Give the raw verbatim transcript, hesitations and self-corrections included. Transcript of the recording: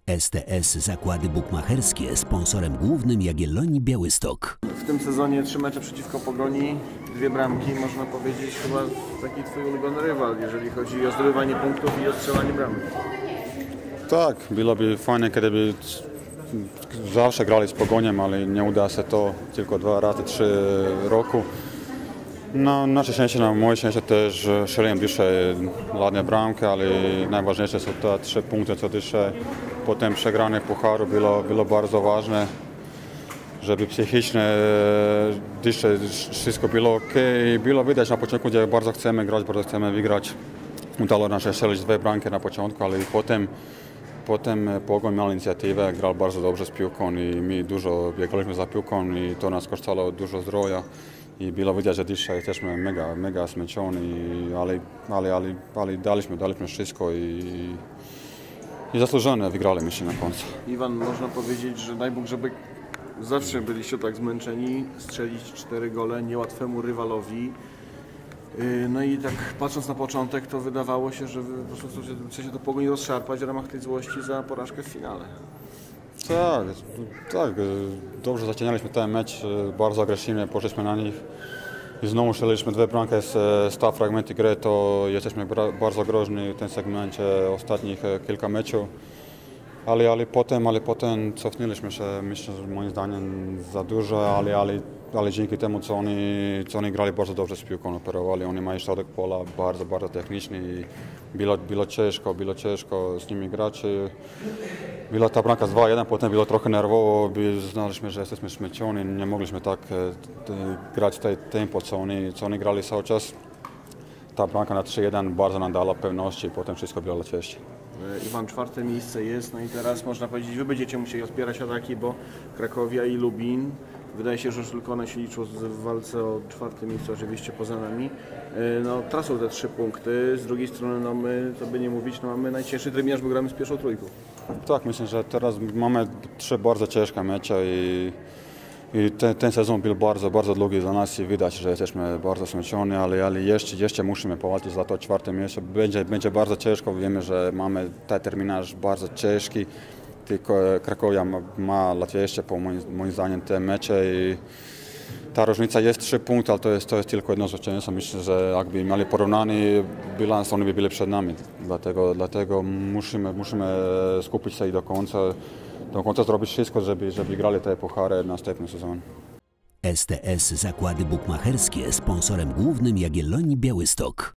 S T S Zakłady Bukmacherskie, sponsorem głównym Jagiellonii Białystok. W tym sezonie trzy mecze przeciwko Pogoni, dwie bramki, można powiedzieć chyba taki twój ulubiony rywal, jeżeli chodzi o zdobywanie punktów i o strzelanie bramek. Tak, byłoby fajnie, gdyby zawsze grali z Pogoniem, ale nie uda się to tylko dwa razy trzy roku. No, nasze szczęście, na moje szczęście też strzeliłem dzisiaj ładne bramki, ale najważniejsze są te trzy punkty, co dzisiaj po tym przegraniu pucharu było, było bardzo ważne, żeby psychicznie dzisiaj wszystko było ok. Było widać na początku, że bardzo chcemy grać, bardzo chcemy wygrać. Udało nam się strzelić dwie bramki na początku, ale potem Potem Pogoń miał inicjatywę, grał bardzo dobrze z piłką i my dużo biegaliśmy za piłką i to nas kosztowało dużo zdrowia. I było widać, że dzisiaj jesteśmy mega, mega zmęczeni, ale, ale, ale, ale daliśmy, daliśmy wszystko i, i zasłużone wygraliśmy się na końcu. Iwan, można powiedzieć, że daj Bóg, żeby zawsze byliście tak zmęczeni, strzelić cztery gole niełatwemu rywalowi. No i tak patrząc na początek, to wydawało się, że wy po prostu chcecie to Pogoń rozszarpać w ramach tej złości za porażkę w finale. Tak, tak. Dobrze zaczynaliśmy ten mecz, bardzo agresywnie poszliśmy na nich. I znowu strzeliliśmy dwie bramki z stu fragmenty gry, to jesteśmy bardzo groźni w tym segmencie ostatnich kilka meczów. Ale, ale potem, ale potem cofnęliśmy się, myślę, że moim zdaniem za dużo, ale, ale, ale dzięki temu, co oni, co oni grali bardzo dobrze z piłką, operowali, oni mają środek pola bardzo, bardzo techniczny i było, było ciężko, było ciężko z nimi grać. Była ta bramka dwa jeden, potem było trochę nerwowo, znaliśmy, że jesteśmy zmęczeni, nie mogliśmy tak grać tej tempo, co oni, co oni grali cały czas. Ta bramka na trzy jeden bardzo nam dała pewności i potem wszystko było łatwiejsze. Iwan, czwarte miejsce jest, no i teraz można powiedzieć, wy będziecie musieli odpierać ataki, bo Krakowia i Lubin, wydaje się, że już tylko one się liczą w walce o czwarte miejsce, oczywiście poza nami, no tracą te trzy punkty, z drugiej strony, no my, co by nie mówić, no mamy najcięższy terminarz, bo gramy z pierwszą trójką. Tak, myślę, że teraz mamy trzy bardzo ciężkie mecze i I ten, ten sezon był bardzo, bardzo długi dla nas i widać, że jesteśmy bardzo zmęczeni, ale, ale jeszcze, jeszcze musimy powalczyć za to czwarte miejsce. Będzie, będzie bardzo ciężko, wiemy, że mamy ten terminarz bardzo ciężki, tylko Krakowia ma, ma łatwiejsze po moim, moim zdaniem te mecze i ta różnica jest trzy punkty, ale to jest, to jest tylko jedno zwycięstwo. Myślę, że jakby mieli porównany bilans, oni by byli przed nami, dlatego, dlatego musimy, musimy skupić się do końca. Do końca zrobić wszystko, żeby, żeby grali te puchary następny sezon. S T S Zakłady Bukmacherskie, sponsorem głównym Jagiellonii Białystok.